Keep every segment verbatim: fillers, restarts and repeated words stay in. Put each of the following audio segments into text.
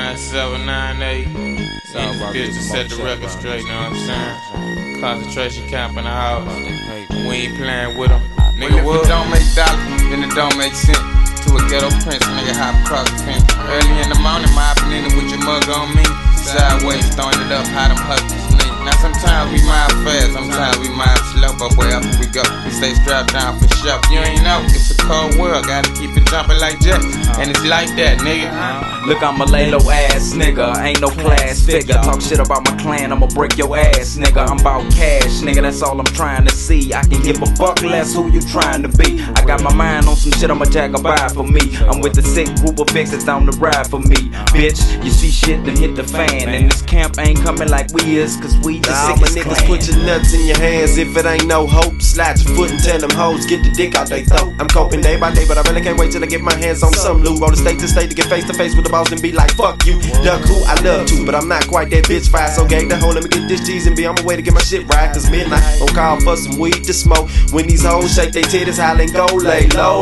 nine seven nine eight. In this bitch to set the record straight, know what I'm saying? Concentration camp in the house. We ain't playing with them. Nigga, well, if it don't make dollars, then it don't make sense. To a ghetto prince, nigga hop across the fence. Early in the morning, mopping in it with your mug on me. Sideways, throwing it up, how them hustlers lean. Now sometimes we mind fast, sometimes we mind slow, but wherever we go, we stay strapped down for sure. You ain't know, it's a cold world, gotta keep it jumping like Jack. And it's like that, nigga. Look, I'm a lay low ass nigga, ain't no class figure. Talk shit about my clan, I'ma break your ass, nigga. I'm about cash, nigga, that's all I'm trying to see. I can give a fuck less who you trying to be. I got my mind on some shit, I'ma jackaby for me. I'm with the sick group of fixers down the ride for me. Bitch, you see shit that hit the fan, and this camp ain't coming like we is, cause we the nah, sickest my niggas clan. Put your nuts in your hands if it ain't no hope. Slide your foot and tell them hoes, get the dick out they throat. I'm coping day by day, but I really can't wait till I get my hands on some loot. Roll the state to state to get face to face with the boss and be like, fuck you. Duck who I love to, but I'm not quite that bitch fire. So gang the hoe, let me get this cheese and be on my way to get my shit right. Cause midnight, gon' call for some weed to smoke. When these hoes shake they titties, hollin' go lay low.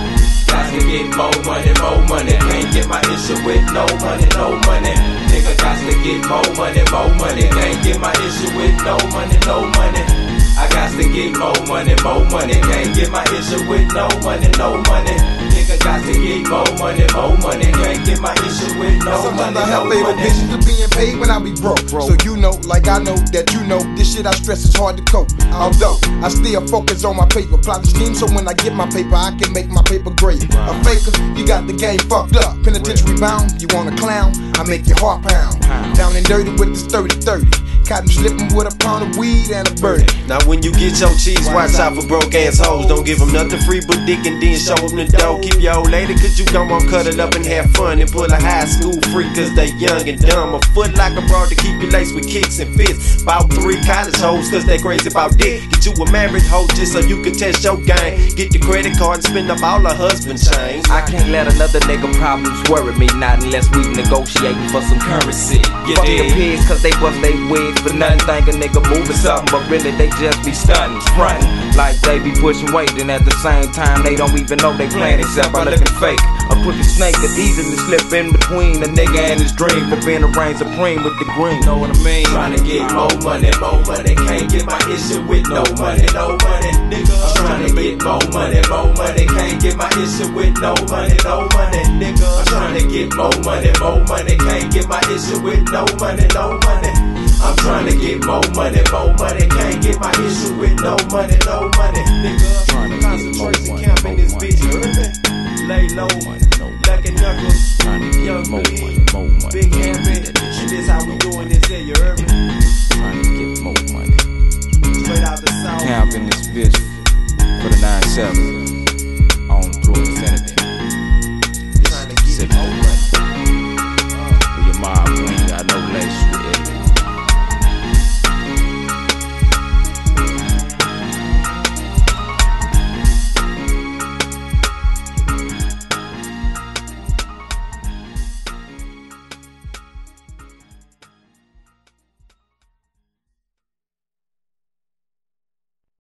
Got to get more money, more money. Can't get my issue with no money, no money. Nigga got to get more money, more money. Can't get my issue with no money, no money. I got to get more money, more money. Can't get my issue with no money, no money. Nigga got to get more money, more money. Can't get my issue with no Sometimes money, I have no fatal money. visions of being paid when I be broke. So you know, like I know that you know, this shit I stress is hard to cope. Although I still focus on my paper, plot the scheme so when I get my paper, I can make my paper great. A faker, you got the game fucked up. Penitentiary bound, you want a clown? I make your heart pound. Down and dirty with this thirty thirty. Caught him slipping with a pound of weed and a birdie. Now when you get your cheese, watch out for broke ass hoes. Don't give them nothing free but dick and then show them the dough. Keep your old lady cause you gon' want cut it up and have fun. And pull a high school free cause they young and dumb. A foot like a broad to keep you laced with kicks and fists. About three college hoes cause they crazy about dick. Get you a married hoe just so you can test your game. Get the credit card and spend up all her husband's change. I can't let another nigga problems worry me, not unless we negotiating for some currency. You Fuck dig? The pigs cause they bust they wigs for nothing. Think a nigga moving something, but really they just be stunting, fronting like they be pushing weight, and at the same time they don't even know they playing except by looking fake. A crooked snake that easily slip in between a nigga and his dream for being a reign supreme with the green. Know what I mean? Trying to get more money, more money. Can't get my issue with no money, no money. Nigga, I'm trying to get more money, more money. Can't get my issue with no money, no money. Nigga, I'm trying to get more money, more money. Can't get my issue with no money, no money. I'm trying to get more money, more money. Can't get my issue with no money, no money. Nigga, concentration camp in this bitch, you heard me? Lay low, lucky knuckles, young money, big hand, and this how we doing this here, you heard me? Trying to get more money. Straight out the south. Camp in this bitch for the nine seven on through infinity. Trying to get more money. For your mom, queen, got no relation.